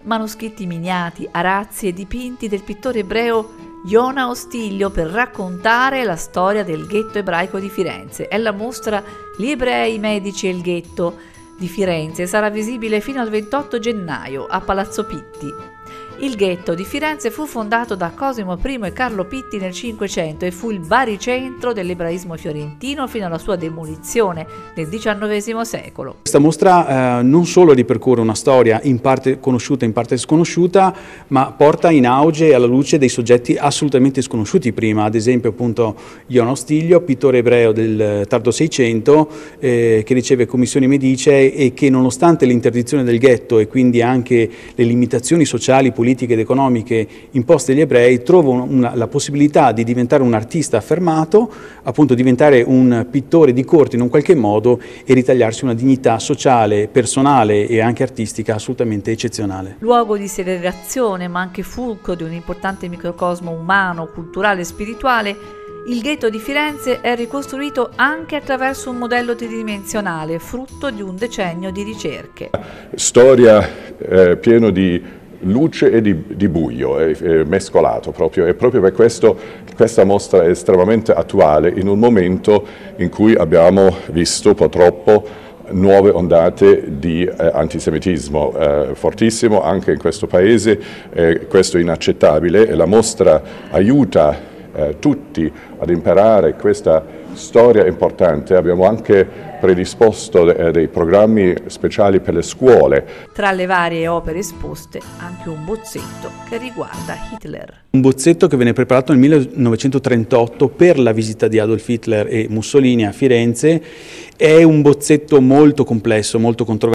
Manoscritti miniati, arazzi e dipinti del pittore ebreo Yona Ostilio per raccontare la storia del ghetto ebraico di Firenze. È la mostra Gli ebrei, i medici e il ghetto di Firenze. Sarà visibile fino al 28 gennaio a Palazzo Pitti. Il ghetto di Firenze fu fondato da Cosimo I e Carlo Pitti nel Cinquecento e fu il baricentro dell'ebraismo fiorentino fino alla sua demolizione nel XIX secolo. Questa mostra non solo ripercorre una storia in parte conosciuta e in parte sconosciuta, ma porta in auge alla luce dei soggetti assolutamente sconosciuti prima, ad esempio appunto Yona Ostilio, pittore ebreo del tardo Seicento, che riceve commissioni medicee e che nonostante l'interdizione del ghetto e quindi anche le limitazioni sociali, politiche ed economiche imposte agli ebrei, trova la possibilità di diventare un artista affermato, appunto diventare un pittore di corte in un qualche modo e ritagliarsi una dignità sociale, personale e anche artistica assolutamente eccezionale. Luogo di segregazione ma anche fulcro di un importante microcosmo umano, culturale e spirituale, il ghetto di Firenze è ricostruito anche attraverso un modello tridimensionale, frutto di un decennio di ricerche. Storia pieno di luce e di buio, è mescolato proprio, e proprio per questo questa mostra è estremamente attuale in un momento in cui abbiamo visto purtroppo nuove ondate di antisemitismo fortissimo anche in questo paese, questo è inaccettabile e la mostra aiuta tutti ad imparare questa storia importante. Abbiamo anche predisposto dei programmi speciali per le scuole. Tra le varie opere esposte anche un bozzetto che riguarda Hitler. Un bozzetto che venne preparato nel 1938 per la visita di Adolf Hitler e Mussolini a Firenze. È un bozzetto molto complesso, molto controverso.